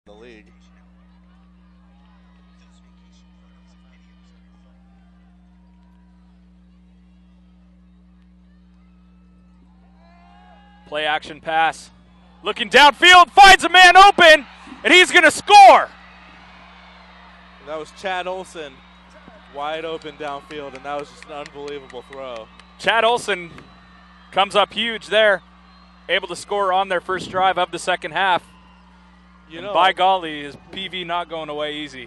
the league. Play action pass. Looking downfield, finds a man open, and he's going to score. That was Chad Olsen, wide open downfield, and that was just an unbelievable throw. Chad Olsen comes up huge there, able to score on their first drive of the second half. You And know, by golly, is PV not going away easy.